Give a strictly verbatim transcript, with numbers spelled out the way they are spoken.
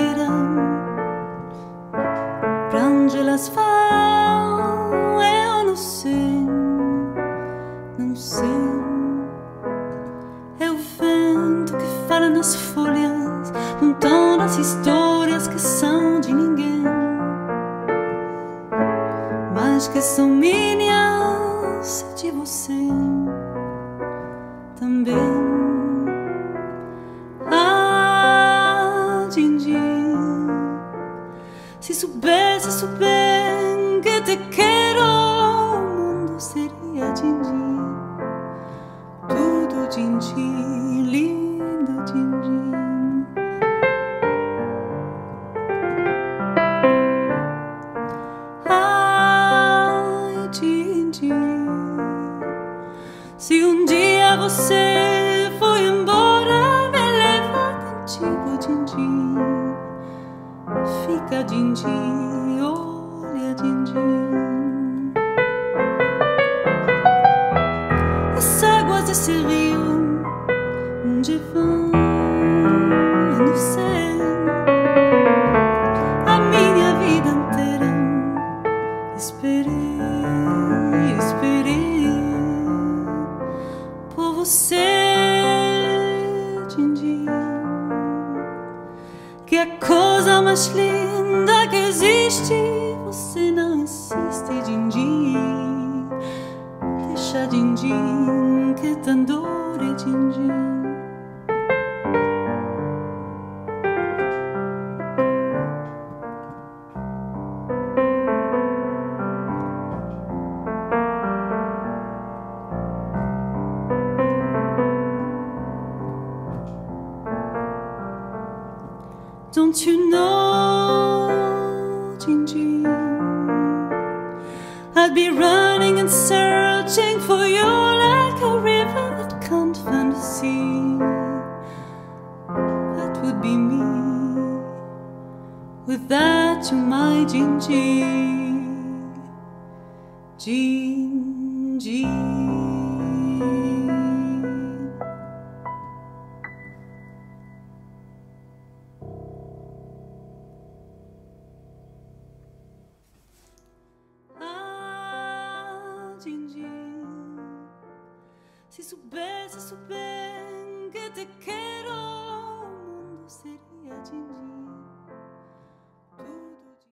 inteira. Pra onde elas vão, eu não sei, não sei. É o vento que fala nas folhas, contando as histórias que são de ninguém, mas que são minhas e de você também. Ah, din-din, se souber, se souber que te quero, o mundo seria din-din, tudo din-din, lindo din-din. Ai, din-din, se um dia você for embora, me leva contigo, din-din. Fica, din-din, olha, din-din. As águas desse rio, onde vão, eu não sei. A minha vida inteira esperei, esperei por você, din-din. Que a coisa mais linda que existe, você não existe, din-din. Deixa, din-din, que tão dor é, din-din. Don't you know, din-din, I'd be running and searching for you like a river that can't find the sea. That would be me, without you, my din-din, din-din. Se souber, se souber que te quero, o mundo seria din-din.